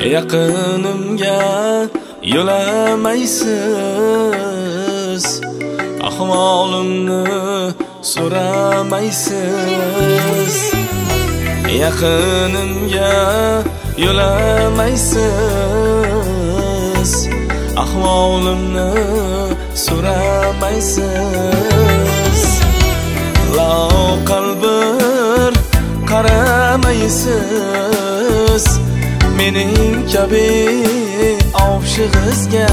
Yaqinimga yo'lamaysiz, ahvolimni so'ramaysiz. Yaqinimga yo'lamaysiz, ahvolimni so'ramaysiz. Loqal bir qaramaysiz, mening kabi oshiqizga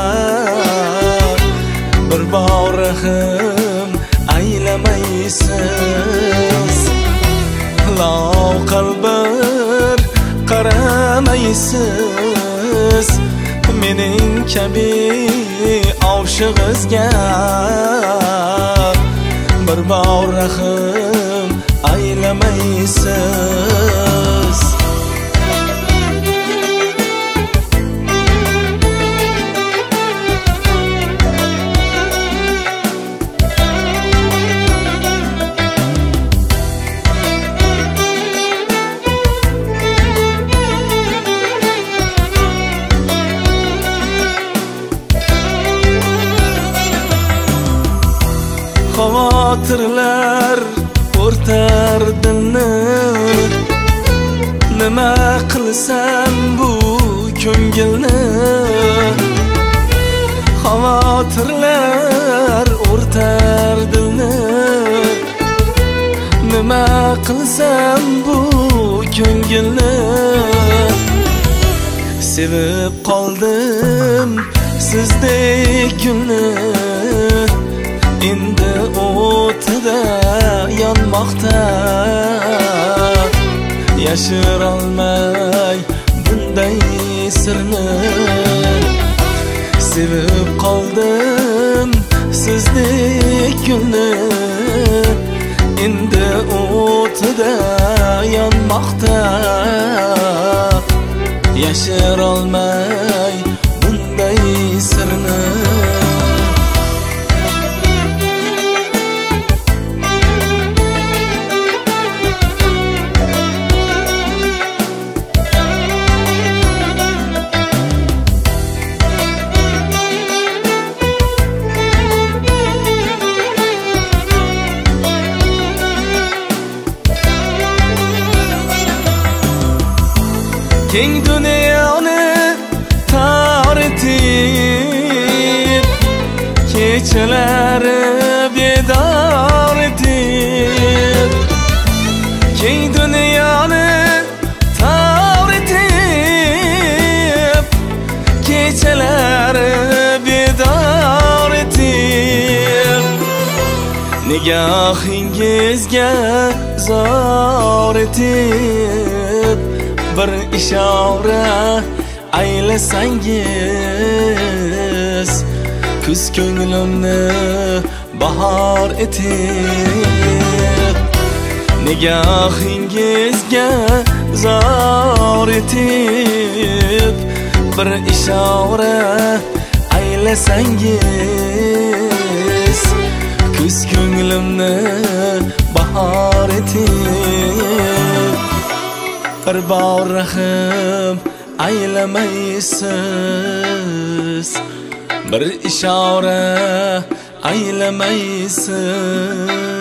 bir bor rahim aylamaysiz. Loqal bir qaramaysiz, mening kabi oshiqizga bir bor rahim aylamaysiz. Xavotirlar o'rtar dilni, nima qilsam bu ko'ngilni. Xavotirlar o'rtar dilni, nima qilsam bu ko'ngilni. Sevib qoldim sizdek gulni, endi o'tida yonmoqda. Yashirolmay bunday sirni. Sevib qoldim sizdek gulni, endi o'tida yonmoqda. Yashirolmay bunday sirni. Keng dunyoni tor etib, kechalari bedor etib. Keng dunyoni tor etib, kechalari bedor etib. Nigohingizga zor etib, bir ishora aylasangiz, kuz ko'nglimni bahor etib. Nigohingizga zor etib, bir ishora aylasangiz, kuz ko'nglimni bahor etib. Bir bor rahim aylamaysiz, bir ishora aylamaysiz.